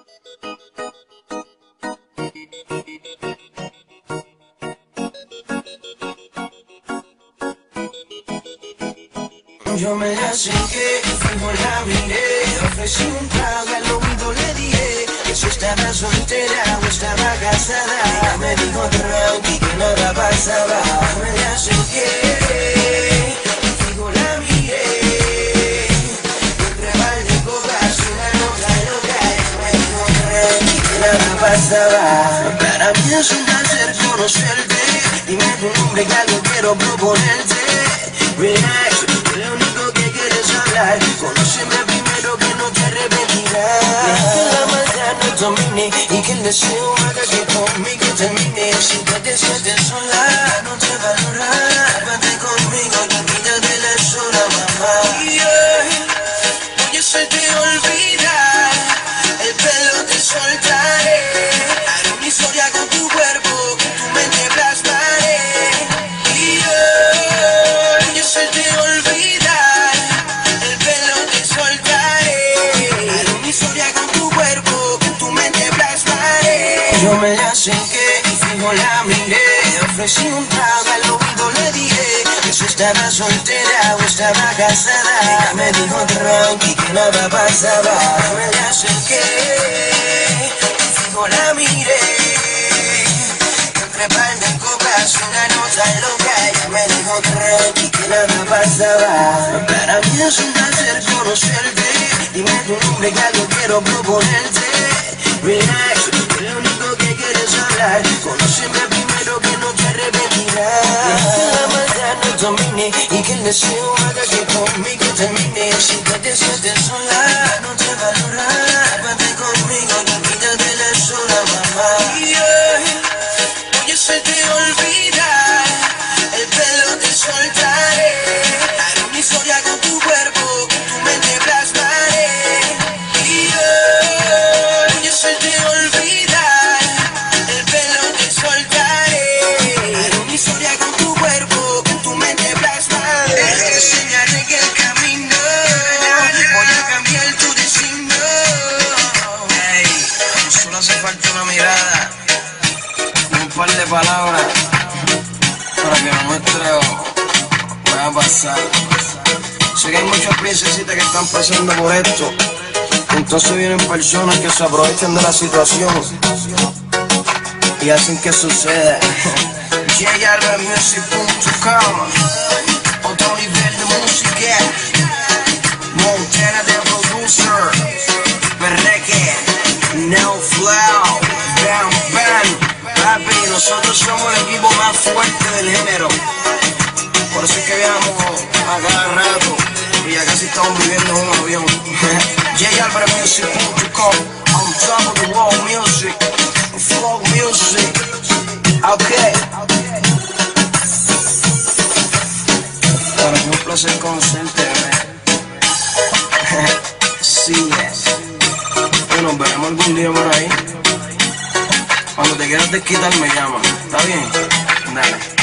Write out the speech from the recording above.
Yo me la acerqué, fijo la miré, ofrecí un trago, al oído le dije que si estaba soltera o estaba casada. Ella me dijo tranqui que nada pasaba. Me la acerqué, fijo la miré, entre par de copas una nota loca. Ella me dijo tranqui que nada pasaba. Para mí es un placer conocerte, dime tu nombre que algo quiero proponerte. Relax, lo único que quieres hablar, conóceme primero que no te arrepentirás. Deja que la maldad nos domine y que el deseo haga que conmigo termine. Si te sientes sola, no te valoras, vente conmigo y quítate la sola, mamá. Y hoy voy a hacerte olvidar, el pelo te soltaré, haré una historia con tu cuerpo, con tu mente plasmaré. Y hoy voy a hacerte olvidar, el pelo te soltaré, haré una historia con tu cuerpo, con tu mente plasmaré. Yo me la acerqué y fijo la miré, ofrecí un trago, al oído le dije que si estaba soltera o estaba casada. Ella me dijo tranqui que nada pasaba. Me la acerqué y fijo la miré, entre par de copas una nota loca. Ella me dijo tranqui que nada pasaba. Para mí es un placer conocerte, dime tu nombre que algo quiero proponerte. Relax, lo único que quieres hablar, conóceme primero que no te arrepentirás. Deja que la maldad nos domine y que el deseo haga que conmigo termine. Si te sientes sola, no te valoras, vente conmigo y quítate la sola, mamá. Y hoy voy a hacerte olvidar, el pelo te soltaré, haré una historia con tu cuerpo, con tu mente plasmaré. Y hoy voy a hacerte olvidar, el pelo te soltaré, haré una historia con tu cuerpo, con tu mente plasmaré. Te enseñaré que el camino, voy a cambiar tu destino. Hey, solo hace falta una mirada, un par de palabras para que me muestre o voy a pasar. Sé que hay muchas princesitas que están pasando por esto, entonces vienen personas que se aprovechan de la situación y hacen que suceda. JRmusic.com, otro nivel de música, Montana de producer, Berreque, No Flow, Bam Bam. Papi, nosotros somos el equipo más fuerte del género, por eso es que viajamos a cada rato y ya casi estamos viviendo en un avión. JRmusic.com, on top of the world music, folk music, okay. Para mí es un placer conocerte, bebé. Sí, es. Nos veremos algún día por ahí. Cuando te quieras desquitar me llamas, ¿está bien? Dale.